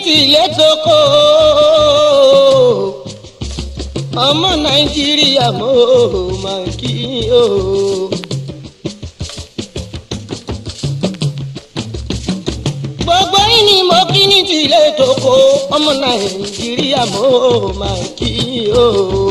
tìlé tókò ọmọ Nàìjíríà mo máa kí o. gbogbo yín ni mo kí ní tìlé tókò ọmọ Nàìjíríà mo máa kí o.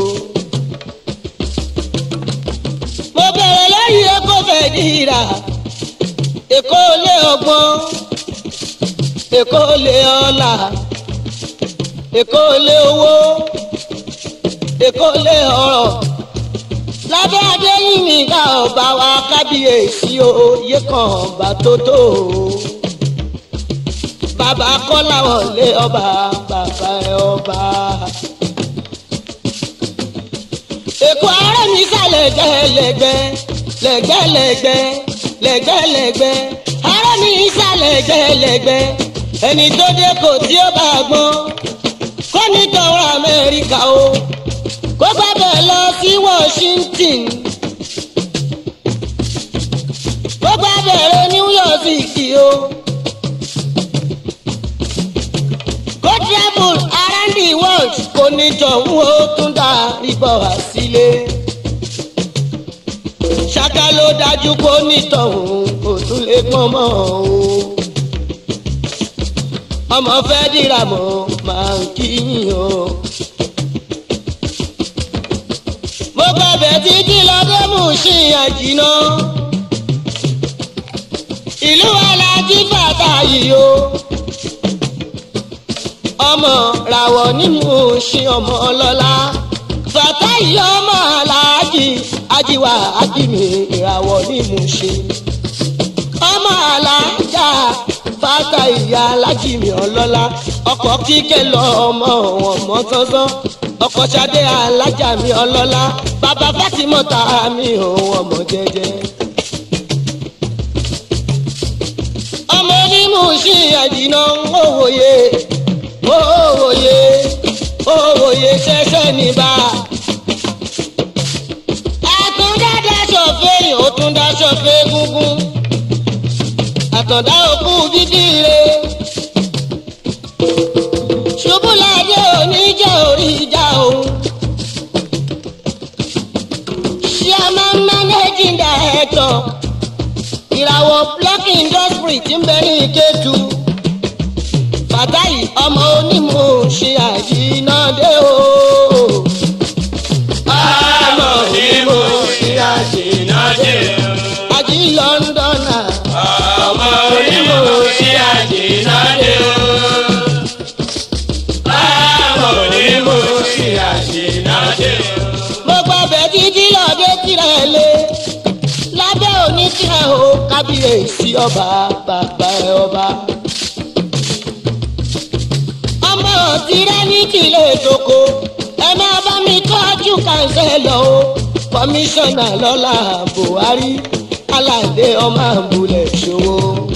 mo bẹ̀rẹ̀ lórí Èkó Fẹ̀dírà Èkó lé ọgbọ́n Èkó lé ọlá Èkó lé owó Èkó lé ọrọ̀ lábẹ́ Adéyínká ọba wa kábíyèsí oyè kan ọba tó tó bàbá Kọ́láwọlé ọba bàbá ọba. Èkó ààrẹ mi sálẹ̀ lẹ́gbẹ́lẹ́gbẹ́ lẹ́gbẹ́lẹ́gbẹ́ lẹ́gbẹ́lẹ́gbẹ́ ààrẹ mi sálẹ̀ lẹ́gbẹ́lẹ́gbẹ́ ẹni tó dé kò tí ó bá gbọ́n kó ní tọwọ́ Amẹ́ríkà o kó gbàgbẹ́ lọ sí Washington kó gbàgbẹ́ lọ New York City o kó travel around the world kó ní tọ̀hún ó tún dá ibọ̀ wá sílé ṣáká ló dájú kó ní tọ̀hún kó tún lè pọ́n mọ́ o. ọmọ Fẹ́dírà mo máa ń kíyìn o. mo gbàgbé títí lọ́dọ̀ Mùṣín Àjìná ìlú Aláàjì Fàtáyì o. ọmọ ràwọ̀ ní Mùṣín ọmọ ọlọ́lá Fàtáyì ọmọ Aláàjì Ajíwá Ajímì ìràwọ̀ ní Mùṣín ọmọ Aláàjà Fàtáyì Alájìmí ọlọ́lá ọkọ̀ Kíkẹ́ lọ ọmọ ọmọ sánsán ọkọ̀ Ṣadé Alájà mi ọlọ́lá bàbá Fátímọ́tà mi òun ọmọ jẹ́jẹ́. ọmọ ní Mùṣín Àjìná òwòye òwòye òwòye ṣẹ̀ṣẹ̀ níbà. àtúndá daṣọ fẹ́yìn ó tún daṣọ fẹ́ gúngún àtọ̀dá òkú dídí re ṣubú ládé oníjà orí ìjà òun Chairman Managing Director ìràwọ̀ block industry tí ń bẹ ní Ìkétu Fàtáyì ọmọ Onímùṣín Àjìná dé o. ọmọ Onímùṣín Àjìná dé o. Àjí Lọ́ndọ̀nà ọmọ Onímùṣín Àjìná dé o. ọmọ Onímùṣín Àjìná dé o. mo gbàgbé títí lọ́dẹ tirẹ̀ lé lábẹ́ Onítìrẹ̀ o kábíyèsí ọba bàbá ẹ ọba. ọmọ tirẹ̀ ní tìlé tókò ẹ máa bá mi tọ́jú kàńsẹ́lọ̀ o kọmíṣánná lọ́lá Buhari Aládé ọmọ àbúlẹ̀ ṣòwò.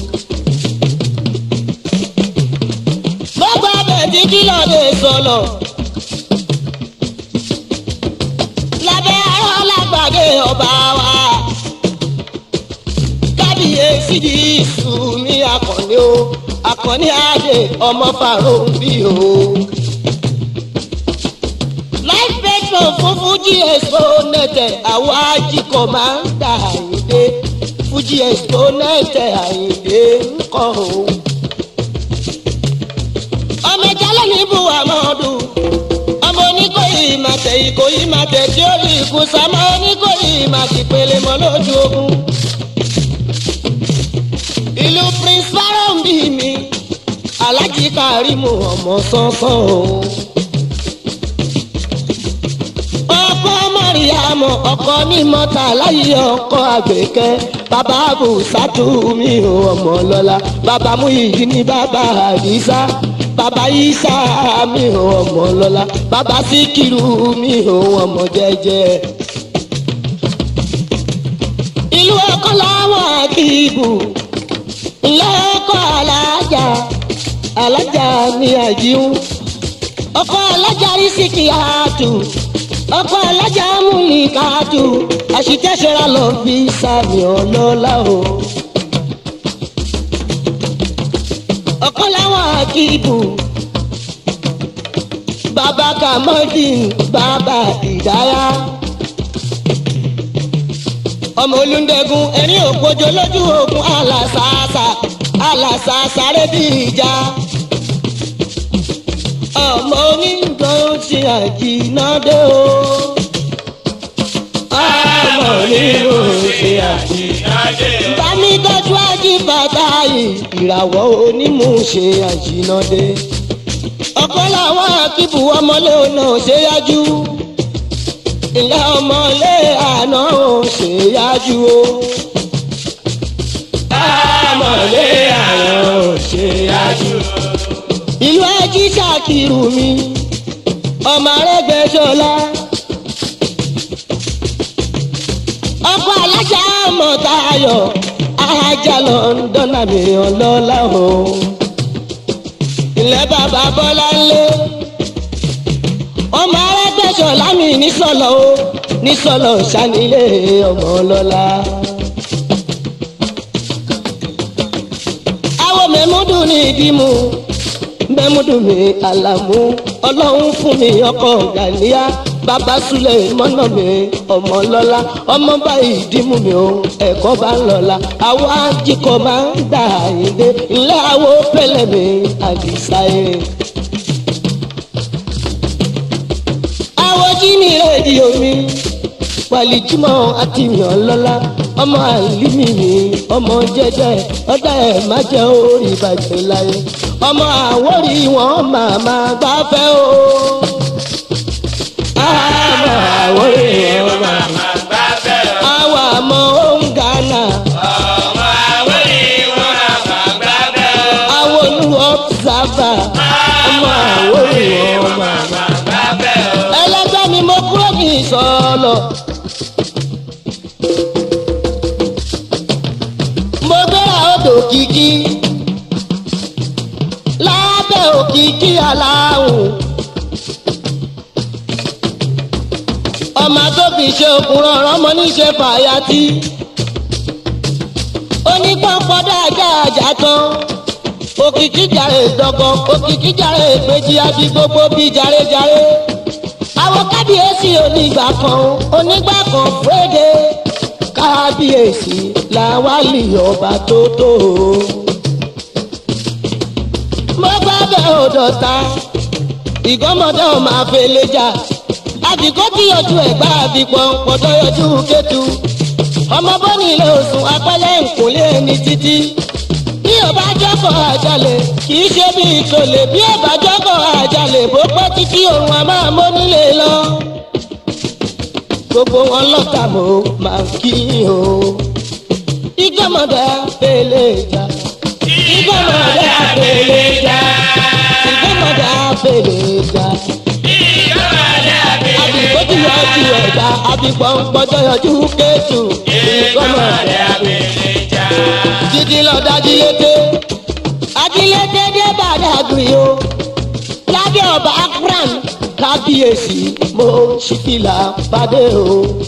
mo gbàgbé títí lọ́dẹ sọ̀lọ̀ lábẹ́ arọ́ lágbàdé ọba wa kábíyèsí di Sùnmí Àkànní o Àkànní Adé ọmọ Fáróǹbí o. life patron fún Fuji Exponent àwọn ajíkọ̀ máa ń dà Àyìndé Fuji Exponent Àyìndé ńkọ́ o. ọmọ ìjálẹ̀ ní Buhamadu ọmọ Oníkòyí ìmàtẹ̀ Ìkòyí ìmàtẹ̀ tí ó rí ikùn sámọ́ Oníkòyí ìmàtì pèlè mọ́ lójú ogun. ìlú Prince Fáróǹbí mi Aláàjì Kàrímù ọmọ sánsán o. ọkọ Màríyámù ọkọ ní mọ́tà láyé ọkọ Àgbékẹ́ bàbá Bùsátù mi ò ọmọ lọ́lá bàbá Múyìí ní bàbá Àdìsá bàbá Ìsá mi ò ọmọ lọ́lá bàbá Síkírù mi ò ọmọ jẹ́jẹ́. ìlú ọkọ làwọn Àkíbù ilé ọkọ Alájà ní Àjíhùn ọkọ Alájà Rísíkíátù ọkọ Alájà Múlíkátù àṣìkẹ́sẹ̀rà lọ fi sàmì ọlọ́lá o. ọkọ làwọn Àkíbù bàbá Kamaldeen bàbá Ìdáyà. ọmọ Olúndẹ̀gùn ẹ̀rín òpójọ lójú ogun alàsàsà rẹ̀ bí ìjà. ọmọ onígbọ̀n ti àjìnàdé o. ọmọ onígbọ̀n ti àjìnàdé o. bámi tọ́jú Ajíbàtáyì ìràwọ̀ onímùṣe àjìnàdé. ọ̀pọ̀ làwọn akíbù ọmọlé ọ̀nà ṣe yájú. ilé ọmọlé àná ò ṣe yájú o. ọmọlé àná ò ṣe yájú o. ìlú Ají Ṣàkírù mi ọmọ Arẹ́gbẹ́ṣọlá. ọkọ alájà Mọ̀táyọ̀ ajá London mi ọlọ́lá o. ilé bàbá Bọ́láńlé ọmọ Arẹ́gbẹ́ṣọlá mi nísọ̀lọ̀ o nísọ̀lọ̀ ṣànílé ọmọ ọlọ́lá. àwọn mẹ́múdù ní ìdímú mẹ́múdù mi Àlàmú ọlọ́run fún mi ọkọ Gàníyà bàbá Súlẹ̀ mọ́nà mi ọmọ lọ́lá ọmọ báyìí ìdímú mi o ẹ̀kọ́ bá ń lọ́la àwọn ajíkọ̀ máa ń dà yíndé ilé àwọ̀ pẹ̀lẹ́ mi Àdìsá eré. àwọn jíní rédíò mi Wàlíjùmọ̀ àti yàn lọ́lá ọmọ Àlímì mi ọmọ jẹ́jẹ́ ọ̀dà ẹ̀ má jẹ́ orí ìbàjẹ́ láyé ọmọ Àwórì wọn màmá gbáfẹ́ o. ọmọ Àwórì wọn màmá gbáfẹ́ o. àwọn àmọ́ òun Ghana. ọmọ Àwórì wọn màmá gbáfẹ́ o. àwọn olúwo observer. ọmọ Àwórì wọn màmá gbáfẹ́ o. ẹlẹgbẹ́ mi mo kúrò ní ìsọ̀lọ̀. mo gbéra odò kìkì lábẹ́ òkìkí aláwùn. ọmọ tó fi ṣe òkúrọ̀ ọmọ níṣe fàyàtì. onípọ̀npọ̀ dáadáa àjà tán. òkìkí jàre dọ̀gàn òkìkí jàre ìpèjì àbí gbogbo bíi jàrejàre. àwọn kábíyèsí onígbà kan fúrédé. kábíyèsí làwálì ọba tó tó o. mo gbàgbé òdòta ìgọ́mọdé ọmọ àfẹlẹ́jà àbíkó tí yọjú ẹ̀gbá àbípọ̀ pọ̀tọ́ yọjú kẹ́tù ọmọ bọ́ni ilé òsùn apẹ́lẹ́ nkùnlé ẹni títí bí ọba jọ́kọ̀ àjálẹ̀ kì í ṣe bí ìtòlè bí ọba jọ́kọ̀ àjálẹ̀ bó pẹ́ títí òun a máa mọ́ nílé lọ gbogbo wọn lọ́tà mo máa kí o ìgọ́mọdé àfẹlẹ́jà ìgọ́mọdé àfẹlẹ́jà ìgọ́mọdé àfẹlẹ́jà àbíkó tí yọjú ẹ̀dá àbíkó ń gbọ́dọ̀ yọjú kẹ́tù ìgọ́mọdé àfẹlẹ́jà. títí lọ́dọ̀ ajílété dé Bàdágìrì o lábẹ́ ọba Akran kábíyèsí mo ṣìkìlà pàdé o.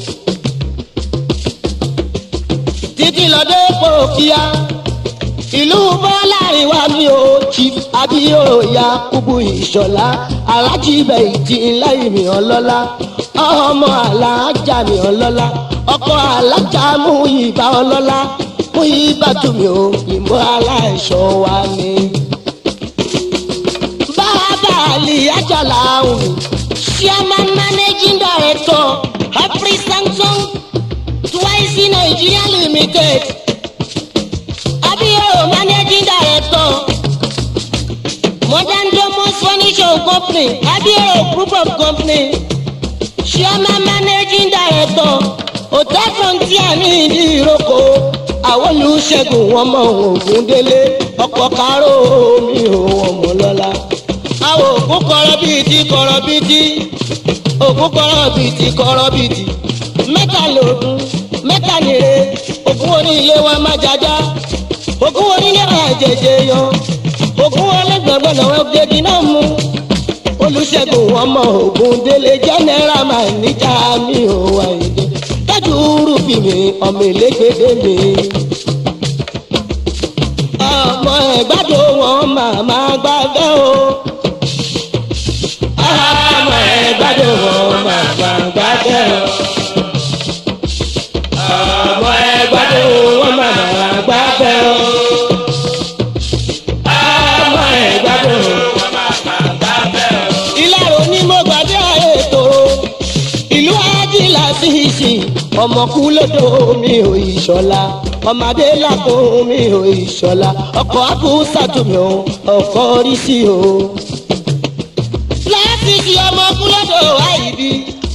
títí lọ́dọ̀ epo kíá ìlú bọ́lárin wa mi ò Chief Abíóyè Kúbú Ìṣọ̀lá alájí Bẹ̀yìtì láì mi ọlọ́lá ọmọ alájà mi ọlọ́lá ọkọ alájà Múyìbá ọlọ́lá Múyìbá tùmí o ìmọ̀ aláìṣọ́ wa ni. bàbá àlì àjàlá òun Chairman Managing Director Afri Samsung Twice Nigeria Limited. Abíóyè Managing Director Modern Domus Furniture Company Abíóyè Group of Company. Chairman Managing Director Hotel Frontier ní ìdí ìrókò àwọn olùṣègùn wọn mọ Ògúndélé ọkọ̀ káró mi ò wọ́n mọ́ lọ́la. àwọn òkú kọ̀rọ̀ bíi ti kọ̀rọ̀ bíi ti òkú kọ̀rọ̀ bíi ti kọ̀rọ̀ bíi ti mẹ́ta lògùn mẹ́ta nìre ògùn onílé wa má jájá ògùn onílé wa jẹjẹ yọ ògùn ọlẹ́gbẹ̀gbẹ̀ lọ́wọ́ gbégi náà mú olùṣègùn wọn mọ Ògúndélé jẹ́nẹ́rà máa níjà mi ò wá ìdè dájú rúbì mi ọmọ ìlégbèdè mi ọmọ ẹ̀gbádùn wọn màmá gbàgbẹ́ o. ọmọ ẹgbàdo wọn màmá gbàdẹ o. ọmọ ẹgbàdo wọn màmá gbàdẹ o. ọmọ ẹgbàdo wọn màmá gbàdẹ o. Ìlàró ni mo gbàdé ètò ìlú ajílà sí ìsìn ọmọkú lódò mi ò ìṣọ̀lá ọmọdé lákùn mi ò ìṣọ̀lá ọkọ̀ àbúsàtúmí o ọkọ̀ rí sí o. láti ṣe ọmọkú lódò àìbí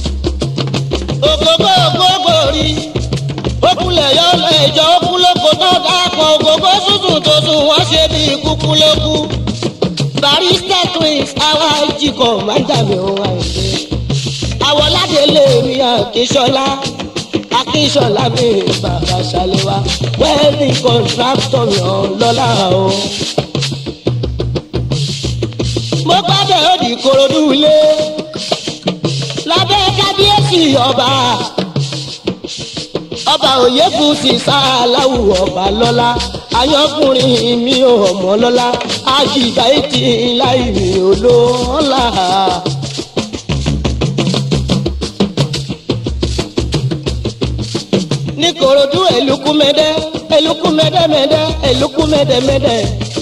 ògógó ògógó rí ókúlẹ̀ yọ lẹ́jọ́ ókúlókò tó dápọ̀ ògógó tuntun tó sùn wọ́n ṣe bí kúkú lókù. Barista twins àwa ìjìkọ̀ máa ń dàbí ohun àìsí. àwọ̀ ládélé mi àkíṣọlá akíṣọlá mi bàbá ṣàlẹ́wà wedding contractor mi ọlọ́lá o. mo gbàgbé òdì Ìkòròdú ilé lábẹ́ kábíyèsí ọba Oyèbùsì Sàláwù ọba lọ́lá ayọ́kùnrin mi ò ọmọ lọ́lá àjìgbà ètí láì mi olóńlá. ní Ìkòròdú èlùkùmẹ́dẹ́ èlùkùmẹ́dẹ́mẹ́dẹ́ èlùkùmẹ́dẹ́mẹ́dẹ́.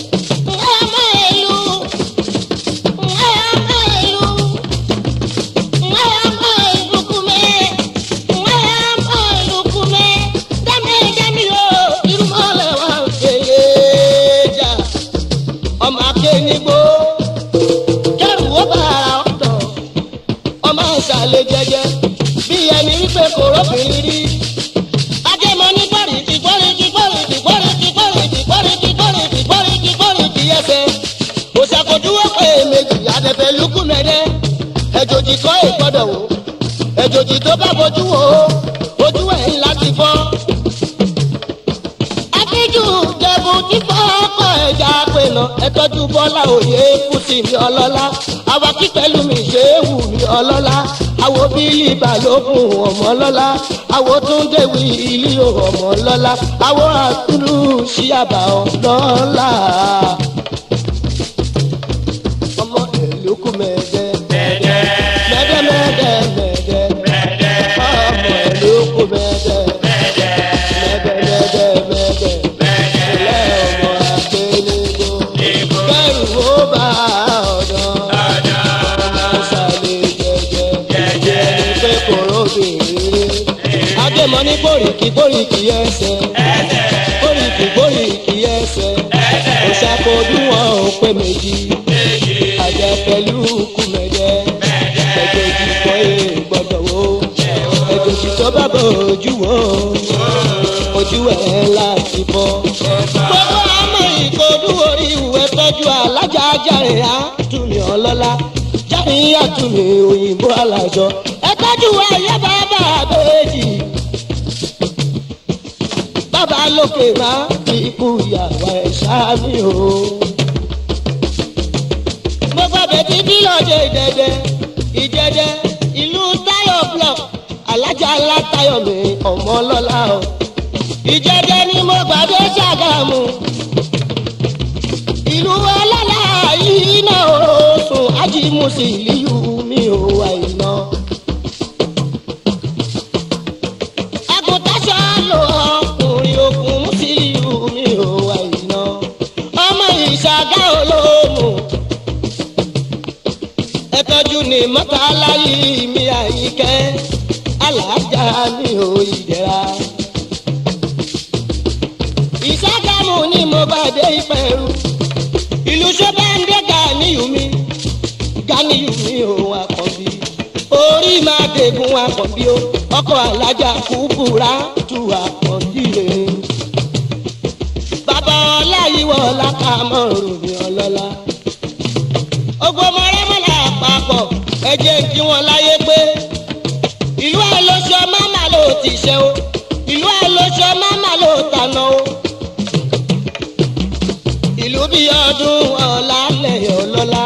ọmọ akénigbó kẹrù ó bá ara ọ̀tọ̀ ọmọ àṣàlẹ̀ jẹ́jẹ́ bí ẹni wípé kò rọ́bìnrin rí. ajẹmọ ní gbọ́rìkì gbọ́rìkì gbọ́rìkì gbọ́rìkì gbọ́rìkì gbọ́rìkì gbọ́rìkì gbọ́rìkì gbọ́rìkì ẹsẹ̀ òṣàkójúwọ́ pé méjì àdẹ̀fẹ̀ lukú mẹ́rẹ́ ẹ̀jòjì kọ́ ìgbọ́dọ̀ wò ẹ̀jòjì tó bá bójú wò ojú ẹ̀ ńlá ti fọ́. akíjú jẹ̀bù tí fọ́ ọkọ̀ ẹja pé lọ ẹtọ́jú Bọ́lá Oyèbùsì mi ọlọ́lá awakí pẹ̀lú mi Ṣéhù mi ọlọ́lá àwo Bílí Balógun ọmọ ọlọ́lá àwo Túndé Wílí ọmọ ọlọ́lá àwo Àtúlù Ṣíàbà ọlọ́lá. ọmọ èlùkùmẹ́dẹ́ mẹ́dẹ́ mẹ́dẹ́ mẹ́dẹ́ ọmọ èlùkùmẹ́dẹ́ mẹ́dẹ́ mẹ́dẹ́ mẹ́dẹ́. Adémọ ní bòríkì bòríkì ẹsẹ̀ bòríkì bòríkì ẹsẹ̀ òṣàkójú wọn ò pé méjì àjẹ pẹ̀lú kùmẹ̀dẹ́ ẹ̀jọ̀jì kọ́ gbọ́dọ̀ wo ẹ̀jọ̀jì tó bá bójú wo ojú ẹ̀ láti bọ́. gbogbo ọmọ Ìkòròdú orí ìwé tọ́jú alájà Járe Àtúnmí ọlọ́lá Járe Àtúnmí òyìnbó alájọ ẹ tọ́jú ayé bàbá àbẹ́jì. bàbá lókè máa fi ikú ìyàwó ẹ̀ ṣáàmì o. mo gbàgbé títí lọ́jọ́ ìjẹ́dẹ́ ìlú Táyọ̀ block alájà ńlá Táyọ̀ mi ọmọ ọlọ́lá o. ìjẹ́dẹ́ ni mo gbàgbé Ṣàgámù ìlú ọlọ́lá yìí náà ó sùn ájímùsì ìlú mi ò wá iná. Ìṣàgá olóòmù ẹtọ́jú ní mọ́tàlá yìí mi Àyìnkẹ́ alájà mi ò ìdẹ̀ra. Ìṣàgámù ni mo bá dé Ìpẹ̀rù ìlú Ṣọ́bàndé Ganiyu mi ò Àkànbí orí máa dégún Àkànbí o ọkọ̀ alájà Kúbúrà tu Àkànbí rẹ̀. bàbá ọláyíwọ̀ lákàmọ́rù mi ọlọ́lá. ogun ọmọ rẹ́mọ̀lá àpapọ̀ ẹ̀jẹ̀ ń kí wọn láyé pé ìlú àlọ́ṣọ máma ló ti ṣe o ìlú àlọ́ṣọ máma ló tànà o. ìlú bí ọdún ọ̀làlẹ̀ ọlọ́lá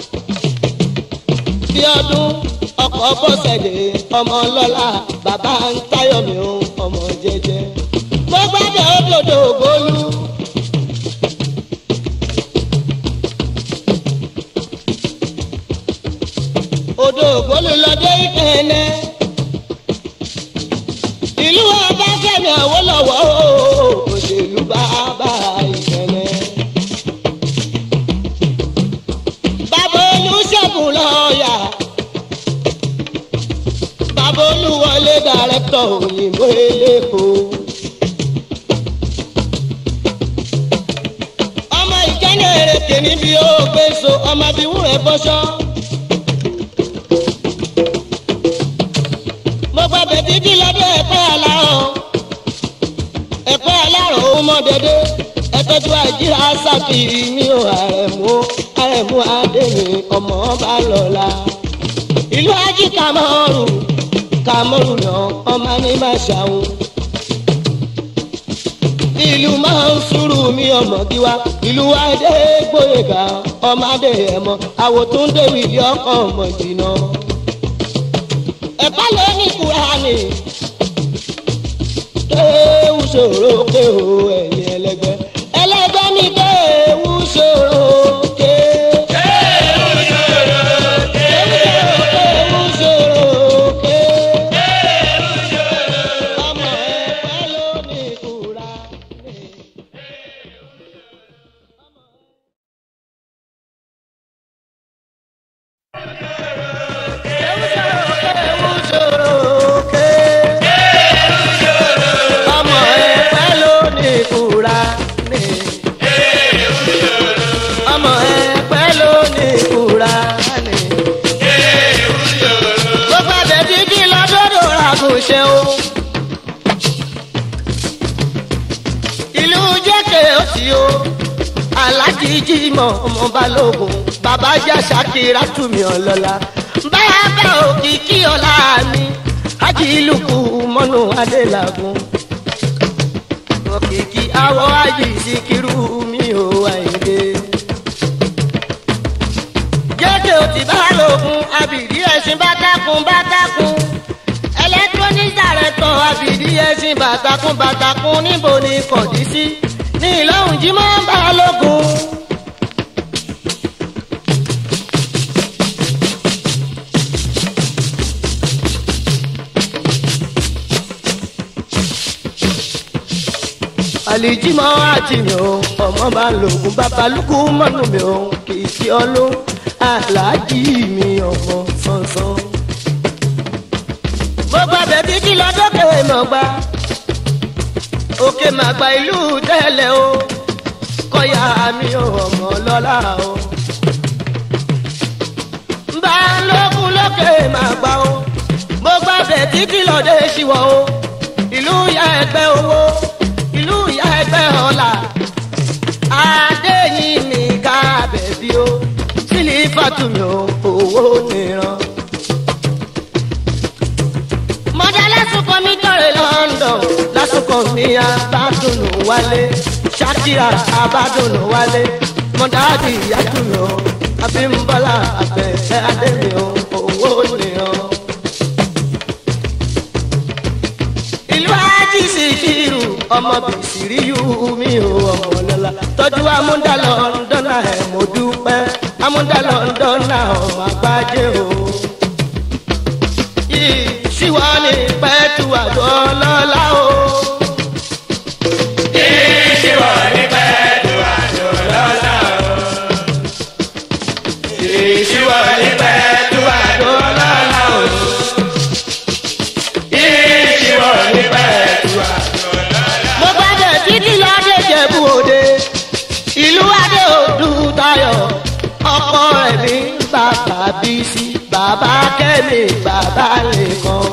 bí ọdún ọkọ̀ bọ́sẹ̀dé ọmọ ọlọ́lá bàbá ń táyọ̀ mi o ọmọ jẹ́jẹ́. mo gbàgbé òdòdó Bólú. lọ́dẹ ìkẹ́nẹ́. ìlú Ọbáfẹ́mi Awólọ́wọ̀ òṣèlú bàbá ìkẹ́nẹ́. bàbá Olúṣẹ́gun lọ́ọ̀yà. bàbá Olúwọlé dàrẹ́tọ̀ òyìnbó eléko. ọmọ ìkẹ́nẹ́ èrèké níbi ó gbé so ọmọ bí wúrẹ́ bọ́ṣọ́. mo gbàgbé títí lọ́dọ̀ ẹ̀pẹ́ aláhàn ẹ̀pẹ́ alárò ó mọ́ dédé ẹ̀tọ́jú àìjíra ṣàfihì mi ò àrẹ̀mú adémi ọmọ bá lọ́la. ìlú ají kàmọ́rù náà ọmọ ní máa ṣàwọn. ìlú máa ń sùúrù mi ọmọ gíwá ìlú adé gbóyèga ọmọdé ẹ̀mọ́ àwòtúndé wìlí ọkọ̀ ọmọ jìnnà. ẹ̀pá ló ní Kùránì kéwù ṣòro kéwù ẹ̀yìn ẹlẹgbẹ́ ẹlẹgbẹ́ ní kéwù ṣòro ké. kéwù ṣòro ké. kéwù ṣòro ké. kéwù ṣòro ké. ọmọ ẹ̀pá ló ní Kùránì. ìlú jẹ́kẹ̀ ó ti o alájíjí mọ̀ ọmọ balógun bàbá jà ṣàkírà túmí ọlọ́lá bàbá òkìkí ọlá mi ajílùkù mọ́nú adélagun òkìkí àwọ̀ ayé ìsìkírù mi ò àìdè. jẹ́kẹ̀ ó ti balógun abìrí ẹ̀sìn bátákùn electronics director abìrí ẹ̀sìn bàtàkùn níbo ni kọ̀dí sí ní ìlọ́hùn jímọ̀ balógun. àlìjímọ̀ àti mi ò ọmọ balógun babalúkú mọ́nú mi ò kìkì ọlọ́ aláàjì mi ọmọ sánsan. mo gba bẹ̀bí kí lọ́dọ́kẹ́ mọ̀ gbá òkè màgbà ìlú tẹ́lẹ̀ o kọ́yà mi ò ọmọ lọ́la o. bá lókun lókè màgbà o mo gba bẹ̀bí kí lọ́dẹ́ ṣíwọ́ o ìlú ya ẹgbẹ́ owó ìlú ya ẹgbẹ́ ọ̀la adéyìn mi ká bẹ̀bí o sílí fàtúmí o owó nìran. mọ̀dá lásùkò mi tọ̀rẹ̀ London lásùkò mi abádùnú wálé Ṣakira abádùnú wálé mọ̀dá di ìyàtúmí o Abímbọ́lá Àbẹ̀kẹ́ adémi o owó nìran. ìlú ajì Síkírù ọmọ bìsìrí yú mi ò ọmọ lọ́la tọ́jú amúdá Lọ́ńdọ́nà ẹ̀ mo dúpẹ́ amúdá Lọ́ńdọ́nà ọmọ àgbájé o. yìí ṣíwọ́ ní pẹ́ẹ́tù àgọ́ lọ́la o. yìí ṣíwọ́ ní pẹ́ẹ́tù àgọ́ lọ́la o. yìí ṣíwọ́ ní pẹ́ẹ́tù àgọ́ lọ́la o. yìí ṣíwọ́ ní pẹ́ẹ́tù àgọ́ lọ́la o. mo gbàdé títí lọ́dẹ Jẹ̀bú Òde ìlú Adé Odù Táyọ̀ ọkọ rẹ̀ ní bàbá Bísí bàbá Kẹ́mi bàbá Lẹ́kan.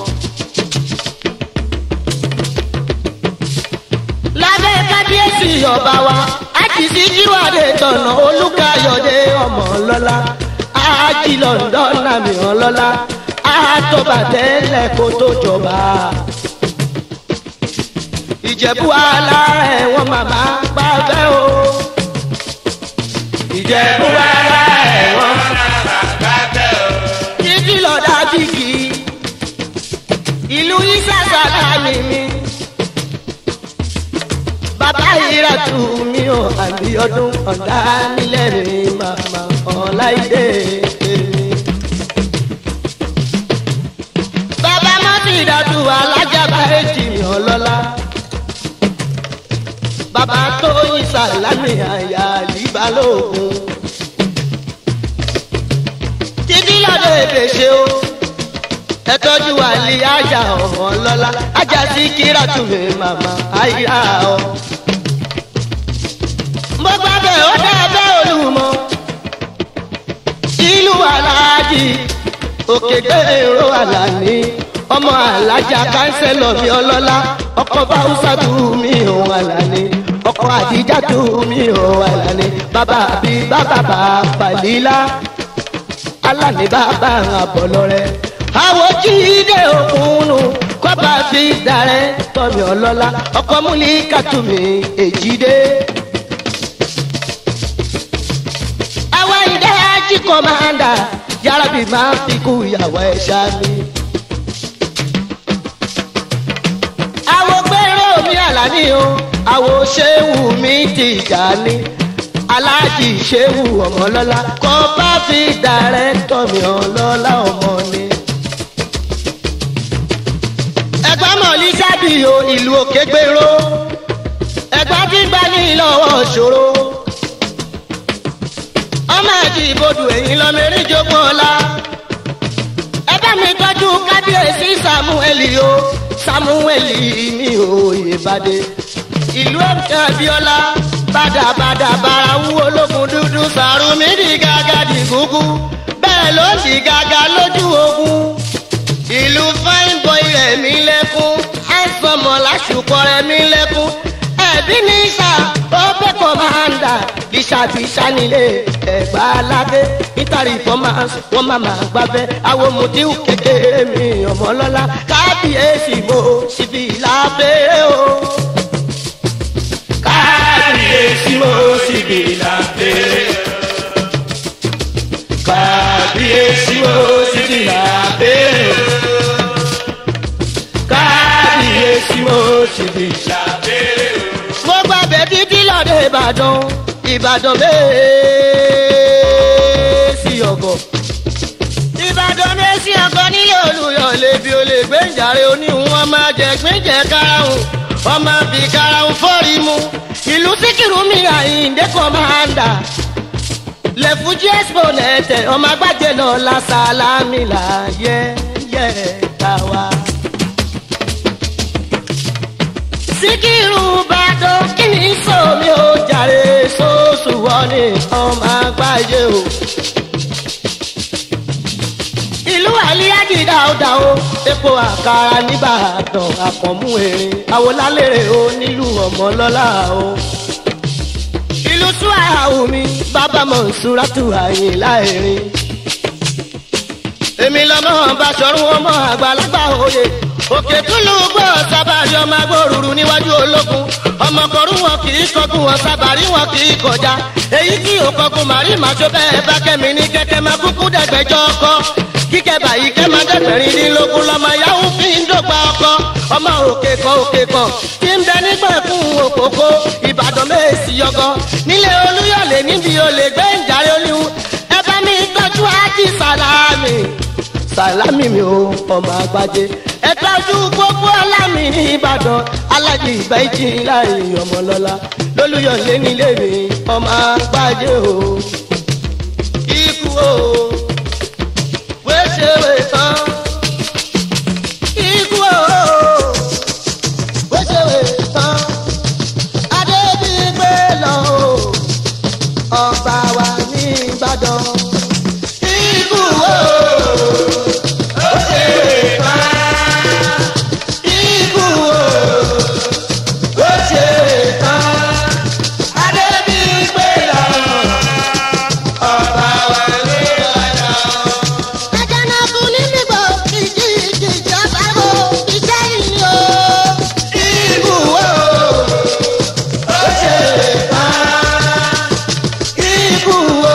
lábẹ́ kábíyèsí ọba wa ájì Síkírù Adétọ̀nà Olúkáyọ̀dé ọmọ lọ́lá ájì Lọ́ńdọ́nà mi ọlọ́lá àtọ́bà tẹ́lẹ̀ kó tó jọba. Ìjẹ̀bú alára ẹ̀wọ̀n màmá gbàgbẹ́ o. Ìjẹ̀bú alára ẹ̀wọ̀n màmá gbàgbẹ́ o. Títí lọ́dà bìkì ìlú ìsàsàlà mi mi. Bàbá Ìràtù mi ò àbí ọdún ọ̀dá nílẹ̀ mi màmá Ọláìdé mi. Hamidatu alájàbá èjì mi ọlọ́lá. Bàbá Tóyìn Sàlámì àyà Líbalógun. Títí lọ́dọ̀ èdè ṣe o. Ẹ tọ́jú àlè àjà ọmọ ọlọ́lá. Ajá sí Kírátù mi màmá àyà ọ. Mo gbàgbé ó dábẹ́ Olúmọ. Ìlú Aláàjì Òkè Gbèrò Àlàní. Ọmọ Alájà kánsẹ́lọ̀ mi ọlọ́lá. Ọkọ Báwùsàtù mi òun Àlàní. Ọkọ Àdìjàtù mi òun Àlàní. Bàbá bí bàbá Fàlílà. Alani bàbá àbọ̀lọ́rẹ́. Àwọn Jídé Òkúnnù kọ́ba fi darẹ́ tọ́mi ọlọ́lá. Ọkọ Múlíkàtù mi Èjìdé. Àwọn ìdẹ́ ají kọ́mándà Yàrábì máa fi kú ìyàwó ẹ̀ṣá mi. Àwọn gbèrò mi Àlàní o. Àwọn Ṣéwù mi Tìjàní. Aláàjì Ṣéwù ọmọlọ́lá kọ́ bá fi dàrẹ́tọ̀ mi ọlọ́lá ọmọ ni. Ẹ̀gbá mọ̀lí sábìyò ìlú Òkè Gbèrò. Ẹ̀gbá gbígbá ní ìlọ́wọ́ ṣòro. Ọmọ àti ìbodù ẹ̀yìn lọ́mẹ́rin jogún ọlá. Ẹ bá mi tọ́jú kábíyèsí Sàmúẹ́lì o. Sàmúẹ́lì mi ò Oyèbádé. Ìlú Òkè Abíọ́lá. Bàdàbàdà bara wú ológun dúdú Sàrùmí di gàgà di gúgú. Bẹ́ẹ̀ ló di gàgà lójú ogun. Ìlú fine boy rẹ̀ mí lẹ́kún. Àìsànmọ̀ lásùkọ rẹ̀ mí lẹ́kún. Ẹ̀bí ní sà ó bẹ́ kọ́mándà. Bíṣàbíṣà nílé Ẹ̀gbá aládé. Nítorí fọ́mánsì wọ́n máa gbábẹ́. Àwọn mùtíù kékeré mi ọmọlọ́lá. Kábíyèsí mo sì fi lábẹ́ o. Kábíyèsí mo sì bí lábẹ́. Kábíyèsí mo sì bí lábẹ́. Kábíyèsí mo sì bí lábẹ́. Mo gbàgbé títí lọ́dọ̀ Ìbàdàn. Ìbàdàn Mèsì Ọ̀gọ̀. Ìbàdàn Mèsì Ọ̀gọ̀ nílé Olúyọ̀lé bí olè gbẹ̀ǹjàre oníhun wọn máa jẹ gbẹ̀ǹjẹ karahun. Wọ́n máa fi karahun fọ́ọ̀rì mu. Ìlú Síkírù mi Àyìndé kọ́mándà. Lẹ́fújì exponent ọmọ agbájé náà la Sàlámì láyé yẹ káwa. Síkírù Ìbàdàn kí ni sómi ó jàre sóòsù wọ́n ní ọmọ agbájé o. Ìlú Àlíyájì dáadáa o. Epo àkàrà nìbàdàn àkànmú erin. Àwòlálẹ̀rẹ̀ o nílùú ọmọlọ́lá o. Ìlú Súwàhù mi bàbá Mọ̀nsúrátù Àyìnlá Erin. Èmi lọ́mọ Báṣọ̀run ọmọ àgbàlagbà òye. Òkè túlù gbọ́ sábàrí ọmọ agbóruru níwájú ológun. Ọmọkọ̀rú wọn kì í kọkún wọn sábàrí wọn kì í kọjá. Èyí tí ò kọkún màrí màṣọ bẹ́ẹ̀ bá kẹ́mi ní kẹ́kẹ́ máa kúkú dẹ̀gbẹ́jọ́ ọkọ. Kíkẹ́ báyìí kẹ́ máa dẹ́gbẹ̀rindínlógún lọ́mọ yahoo fi ń dọ́gba ọkọ. Ọmọ òkè kan tí ń bẹ nígbà fún òkòkò. Ìbàdàn Mèsì Ọ̀gọ̀ nílé Olúyọ̀lé níbi olè gbẹ̀ǹjàre oníhun. Ẹ bá mi tọ́jú Ájì Sàlámì. Sàlámì mi ò ọmọ àgbájé. Ẹ tọ́jú gbogbo ọlámì ní Ìbàdàn. Alájì Ìbáìjì láàrin ọmọlọ́lá. Lólúyọ̀lé nílé mi ọmọ àgbájé o. Ikú o. Wéṣèwé tán. Ikú o. Wéṣèwé tán. Adébígbé lọ o. Ọba wa ní Ìbàdàn. Ikú o. Wéṣèwé tán. Ikú o. Wéṣèwé tán. Adébígbé lọ. Ọba wa ní Ìbàdàn. Ajanaku ní nígbò ìjì ìjọba o. Iṣẹ́ yìí o. Ikú o. Wéṣèwé tán. Ikú o.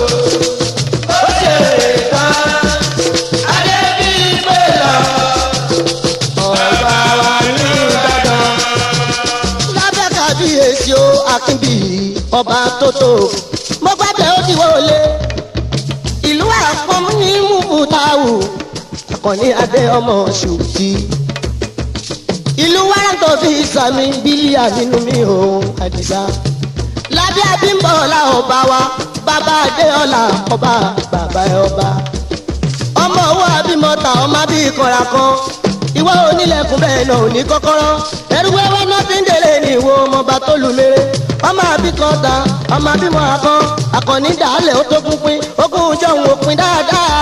Wéṣèwé tán. Adébígbé lọ. Ọba wa ní Ìbàdàn. Lábẹ́ kábíyèsí o Akínbíyì ọba tótó. Mo gbàgbé ó ti wọlé. Ìlú àpọ̀mù ní Mùbútáwù. Àkànní adé ọmọ ṣùtì. Ìlú wàrántọ̀ fi sàmì bílíà nínú mi ò Àdìsá. Lábẹ́ Abímbọ́lá ọba wa bàbá Adéọlá ọba bàbá ẹ ọba. Ọmọ owó abímọta ọmọ bí ìkọra kan. Ìwọ onílẹ̀kùn bẹ́ẹ̀ náà ò ní kọ́kọ́rọ́. Ẹrú wẹ́wẹ́ náà ti ń délé ní ìwo ọmọọba tó lù mèrè. Ọmọ àbíkọ́ta ọmọ abímọ àkàn. Àkànní dàálẹ̀ ó tó pínpín ogún jọ̀hún òpin dáadáa.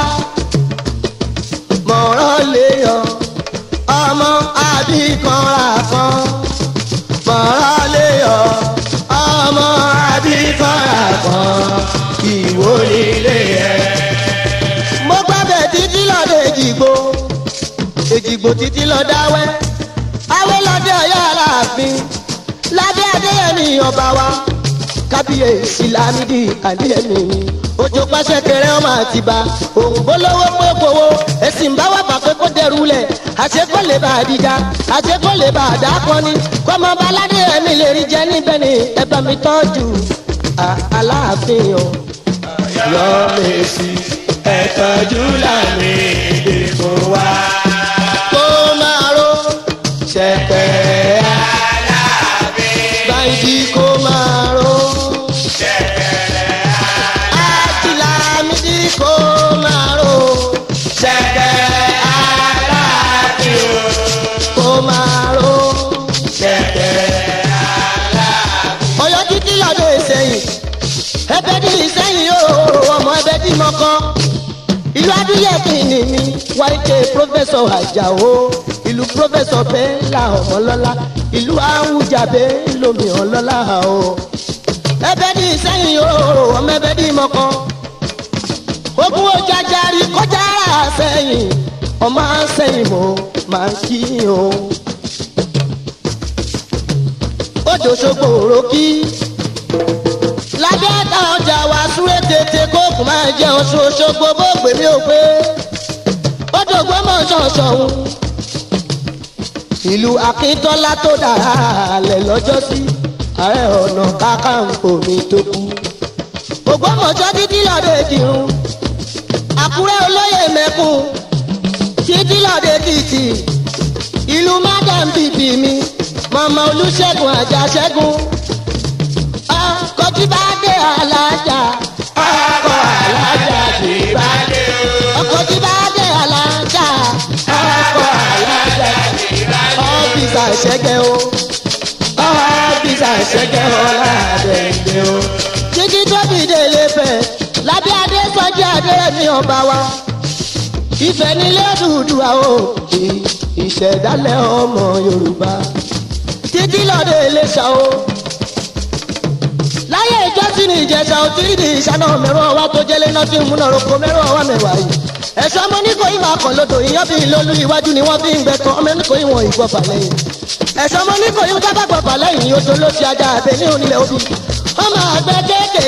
Mọ̀rán lè yọ ọmọ àbíkọ́ra kan. Mọ̀rán lè yọ ọmọ àbíkọ́ra kan. Ìwọ nílé ẹ̀. Mo gbàgbé títí lọ́dọ̀ Èjìgbò. Èjìgbò títí lọ dáwẹ́. Awẹ́ lọ́dẹ Ọ̀yọ́ Aláàfin. Ládé Adéyẹmí ọba wa. Kábíyèsí Lámídì Adéyẹmí mi. Òjò pàṣẹ kẹrẹ ọmọ Àtìbà. Òǹgbó lówó pé kówó. Èsì ń bá wà pàpẹ́ kó dẹrù lẹ̀. Àṣekọ́ lè bá àdìjà. Àṣekọ́ lè bá àdákọ́ni. Kọ́mọ bá Ládéyẹmí lè rí jẹ níbẹ̀ ni ẹ bá mi tọ́jú Aláàfin o. Yọ̀mẹ̀sì ẹ tọ́jú Lámídì fún wa. Kó máa ró ṣẹ̀kẹ̀rẹ̀ Aláàfin. Báyìí kó máa ró. Ṣẹ̀kẹ̀rẹ̀ Àti Lámídì kó máa ró. ṣẹ̀kẹ̀rẹ̀ Aláàfin o. Kó máa ró. Ṣẹ̀kẹ̀rẹ̀ Aláàfin. Ọ̀yọ́ títí lọ́dọ̀ Ìṣẹ̀yìn. Ẹbẹ̀ ní Ìṣẹ̀yìn yóò ọmọ ẹbẹ̀ tí mo kọ́. Ìlú Adúyẹ̀kìn ni mi wáyé pírọ́fẹ́sọ̀ Àjàó. Ìlú pírọ́fẹ́sọ̀ Bẹ́lá Ọmọlọ́lá. Ìlú Àwùjábé lómi ọlọ́lá o. Ẹbẹ̀ ní Ìṣẹ̀yìn yóò ọmọ ẹbẹ̀ tí mo kọ́. Ogun ojàjàrí kọjá sẹ́yìn. Ọmọ sẹ́yìn mo máa ń kí o. Odò Ṣogbo òrókì. Lábẹ́ ẹ̀ka ọjà wa súré tètè kóòkù máa jẹ Ọ̀ṣun Òṣogbo bó gbé mi ò pé. Odò gbọ́mọ̀ ṣọ̀ṣọ̀hún. Ìlú Akíntọ́lá tó dára lẹ̀ lọ́jọ́sí. Ààrẹ Ọ̀nà Kakanfò mi tó kú. Ògbómọ̀ṣọ́ títí lọ́dọ̀ Èjìrún. Àkúrẹ́ olóyè mẹ́kùn. Títí lọ́dọ̀ Èkìtì. Ìlú Mádàm bìbì mi. Màmá Olúṣẹ́gun Àjàṣẹ́gun. Ọkọ̀ tí bá dé alájà. Ọkọ̀ alájà ti bá dé o. Ọkọ̀ tí bá dé alájà. Ọkọ̀ alájà ti bá dé o. Ọ́fíìsì àṣẹgẹ́ o. Ọ́fíìsì àṣẹgẹ́ Ọládẹ̀dẹ̀ o. Títí tó dìde lẹ́fẹ̀. Lábẹ́ adé sọ́jí Adéyẹmí ọba wa. Ifẹ̀ nílé Odùduwà o. Ìṣẹ̀dálẹ̀ ọmọ Yorùbá. Títí lọ́dọ̀ Iléṣà o. Láyé ìjọsìn ní Ìjẹ̀ṣà ò tí ì di ìṣáná mẹ́rọ ọwá tó jẹ́lé náà tí ń múná roko mẹ́rọ ọwá mẹ́wàá yìí. Ẹ̀ṣọ́ ọmọ oníkòyí máa kàn lódò ìyán bí ìlólú iwájú ni wọ́n fi ń gbẹ̀tàn ọmọ oníkòyí wọn ìgbọ̀fà lẹ́yìn. Ẹ̀ṣọ́ ọmọ oníkòyí ń sábà gbọ̀fà lẹ́yìn odò ló ti ajá àbẹ ní onílẹ̀ òbí. Ọmọ àgbẹ̀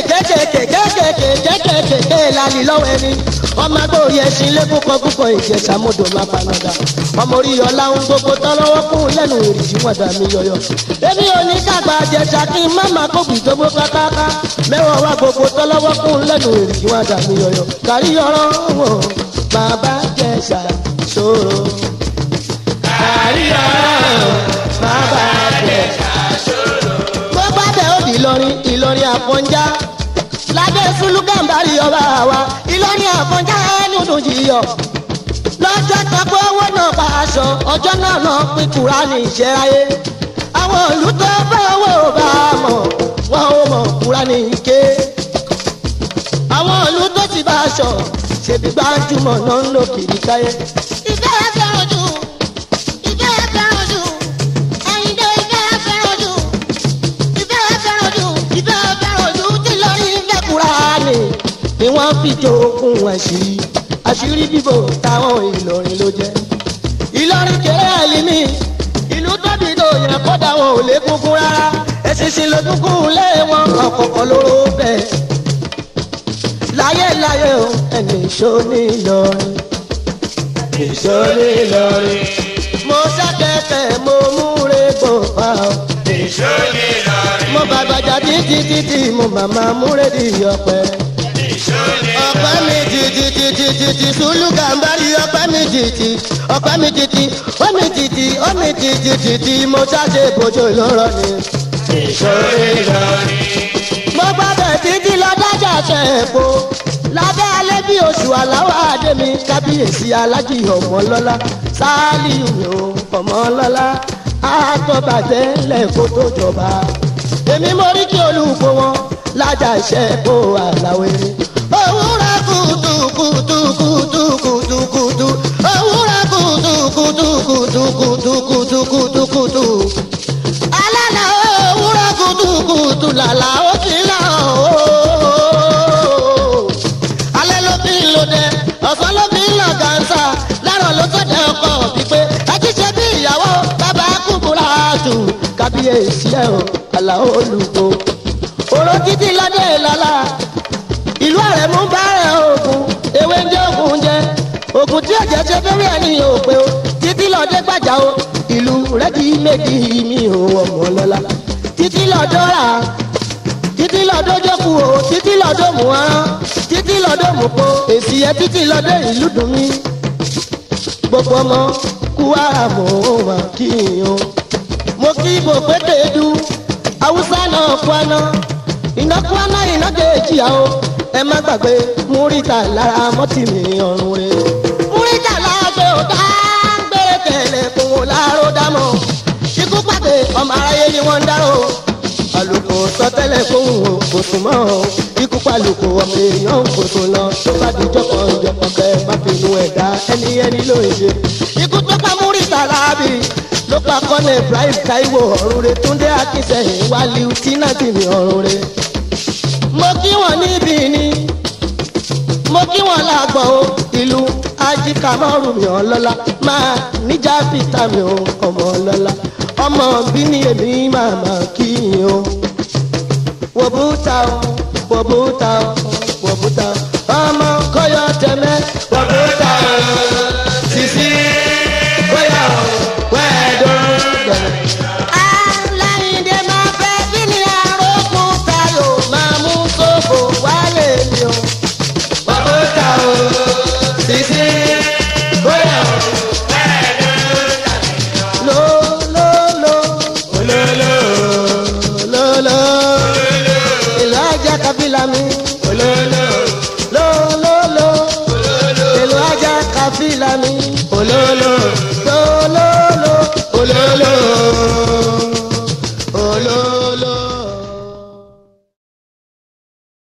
kéékèèké lálì lọ́wọ́ ẹni. Ọmọ agbórí ẹṣin lẹ́kùn kọ́kúkọ̀ Ìjẹ̀ṣà mọ́dò máa panadà. Ọmọ orí ọlá ń gbogbo tán lọ́wọ́ kún lẹ́nu èrìjì wọn dà mí yọyọ. Èmi ò ní kàgbà Ìjẹ̀ṣà kí n má máa kó gbìdógbó kákáká. Mẹ́wàá wá gbogbo tán lọ́wọ́ kún lẹ́nu èrìjì wọn dà mí yọyọ. Kàrí ọ̀rọ̀ wọn bàbá Ìjẹ̀ṣà ṣòro. Kàrí ọ̀rọ̀ bàbá Ìjẹ̀ṣà ṣòro. Gbogbo abẹ́ òbí Ìlọrin Àfọ̀njá. Lábẹ́ Sùlùkàǹbárì ọba wa Ìlọrin Àfọ̀njá nínú jìyọ. Lọ́jọ́ tọ́pọ̀ owó náà bá aṣọ ọjọ́ náà pín Kùránì ìṣẹ́ráyé. Àwọn ìlú tó bá owó bá mọ̀ wọn ò mọ̀ Kùránì ké. Àwọn ìlú tó ti bá aṣọ ṣèbí gbajúmọ̀ náà ń lò kiri káyé. Ìfẹ́ fẹ́ràn jù. Ìfẹ́ fẹ́ràn jù. Àyìndé ìfẹ́ fẹ́ràn jù. Ìfẹ́ fẹ́ràn jù. Ìfẹ́ fẹ́ràn jù tí lórí ìfẹ́ Kùránì ni wọ́n fi jogún àṣírí bíbò táwọn Ìlọrin ló jẹ́. Ìlọrin kéré àìlímì ìlú tóbi tó yẹn kọ́dà wọn ò lè kúnkún rárá. Ẹ̀sìnsìn ló kúnkún lé wọn ọ̀kọ̀ọ̀kan lóró bẹ́ẹ̀. Láyé o ẹni ìṣó ní Ìlọrin. Ìṣó ní Ìlọrin. Mo ṣàkẹ́kẹ́ mo múre gbòòfà o. Ìṣó ní Ìlọrin. Mo bàgbàjà títí mo màmá múre di ọ̀pẹ. Ìṣó ní Ìlọrin. Ọ̀pẹ mi títí títí sùlù gàmbárì ọpẹ́ mi títí ọpẹ́ mi títí omi títí omi títí títí mo ṣáṣe bójú lọ́rọ̀ ni. ìṣòro Ìlọrin. mo gbàgbé títí lọ dájà ṣe èpo lábẹ́ alẹ́ bí oṣù aláwọ̀ adé mi kábíyèsí alájì ọmọlọ́lá Sàlíù mi ò ọmọlọ́lá àtọ́bàjẹ́ lẹ́kọ̀ọ́ tó jọba. èmi mo rí kí olùkọ́ wọn lájà ṣe èpo àlàwẹ̀rẹ̀. òwúrọ̀ kùtù kùtù kùtù kùtù kùtù òwúrọ̀ kùtù kùtù kùtù kùtù kùtù kùtù kùtù. alálà òwúrọ̀ kùtù kùtù làlà ó ti là ó. alẹ́ ló fi ń lo dẹ ọ̀sán ló fi ń lọ gàǹsà lárọ̀ ló tó dẹ ọkọ̀ pípé ẹtí ṣe bí ìyàwó bàbá kúkúrà tù kábíyèsí ẹ̀ o Àlàó Olúgbò. òrò títí lọ́dẹ lọ́la ìlú Àrẹ̀mú bá rẹ̀ oògùn ewé ń jẹ́ oògùn jẹ́ oògùn tí ọ̀jẹ̀ ṣe fẹ́rẹ́ ẹ̀ ní òpè o títí lọ́dẹ gbàjà o ìlú rẹ́dí méjì mi ò Ọmọlọ́lá títí lọ́dọ̀ rà títí lọ́dọ̀ jókòó o títí lọ́dọ̀ mú aràn títí lọ́dọ̀ mú po èsì ẹ títí lọ́dọ̀ ìlú dùn mí gbogbo ọmọ kú ara mọ̀ ọ́n wà kí n o mo kí bò pété du Haúsá náà kú aná iná kú aná iná kejì àwọ ẹ má gbàgbé múrítà lára mọ́tì mi ọ̀run rẹ̀. múrítà láàgbé ò dá gbére kẹlẹ̀ fún wọn láàárọ̀ dámọ̀ ikú pàdé ọmọ aráyé ni wọ́n ń dárò àlùkò sọtẹ́lẹ̀ fún wọn kò sùn mọ́ ikú pàlùkò ọmọ èèyàn kò sùn lọ tó bá di jọkàn jọkàn kẹ má finú ẹ̀dá ẹni ló ń ṣe. ikú tó pa múrítà láàbì ló pa kọ́nà Ibrahim Táíwò ọ̀run rẹ̀ Túndé Akínsẹ̀yìn Wálíù tínátì mi ọ̀run rẹ̀. mo kí wọn níbí ni mo kí wọn lágbọ̀n o ìlú Ajíkàmọ́rù mi ọlọ́lá máa níjà fìtà mi ò Ọmọlọ́lá ọmọ bí ní èmi màmá kí n o. wòbúta o wòbúta o wòbúta o ọmọ kọyọ tẹmẹ wòbúta o sisi kọyọ wẹ́ẹ̀dọ́ gbẹ̀rẹ̀. aláìndé máa fẹ́ bí ní arógún tayo máa mú sófò wálé mi o. wòbúta o sisi kọyọ Kafilami ololo lololo elo aja kafilami ololo lololo ololo.